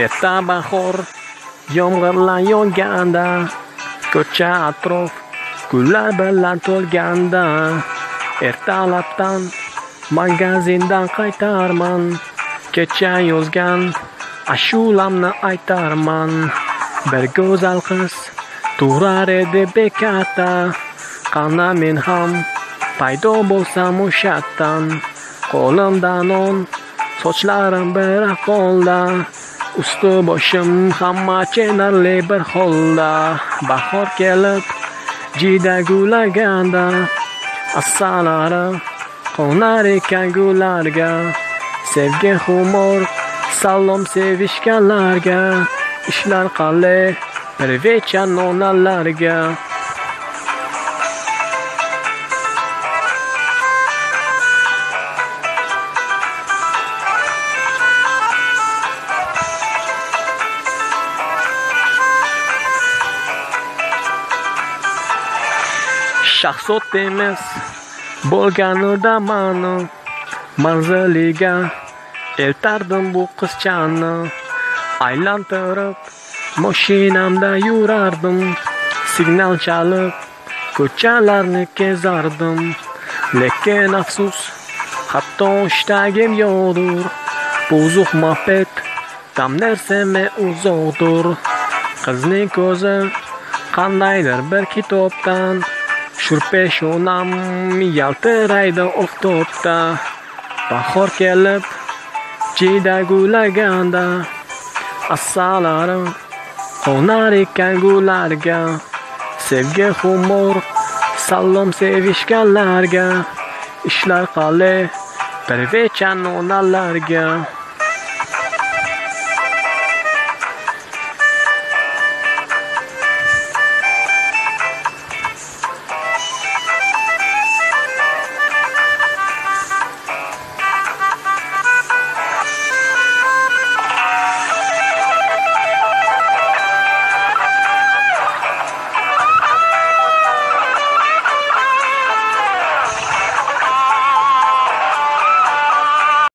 Erta bahor yomg'irlar yog'ganda, ko'cha atrof gullar bilan to'lganda, ertalabdan magazindan qaytarman, kecha yozgan ashulamni aytarman. Bir go'zal qiz turar edi bekatda, qana men ham paydo bo'lsam o'shatdan. Qo'limda non, sochlarim bir ahvolda, usti boshim hamma chenarli bir holda. Bahor kelib jida gullaganda, assalari qo'nar ekan gullarga. Sevgi xumor salom sevishganlarga, ishlar qalay privecha nonalarga. Shahzod emas bo'lganida mani manziliga eltardim bu qizchani. Aylantirib mashinamda yurardim, signal chalib ko'chalarni kezardim. Lekin afsus, hatto ishtagim yo'qdir, buzuq moped tam narsame uzoqdir. Qizning ko'zi qandaydir bir kitobdan, shurpeshonam yaltiraydi oftobda. Bahor kelib jida gullaganda, assalari qo'nar ekan gullarga. Sevgi xumor salom sevishganlarga, ishlar qalay privecha nonalarga.